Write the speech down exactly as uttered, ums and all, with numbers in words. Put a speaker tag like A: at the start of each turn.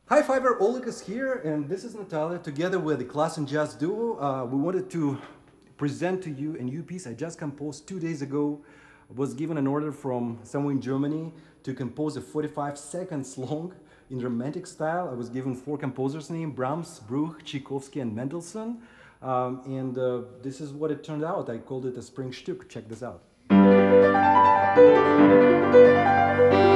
A: Hi Fiverr, Oleg is here and this is Natalia. Together with the Class and Jazz Duo, uh, we wanted to present to you a new piece I just composed two days ago. I was given an order from someone in Germany to compose a forty-five seconds long in romantic style. I was given four composers' names: Brahms, Bruch, Tchaikovsky and Mendelssohn. Um, and uh, this is what it turned out. I called it a spring Stück. Check this out.